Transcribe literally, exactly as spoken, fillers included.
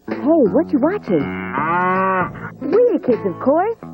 Hey, what you watching? WETA Kids, of course.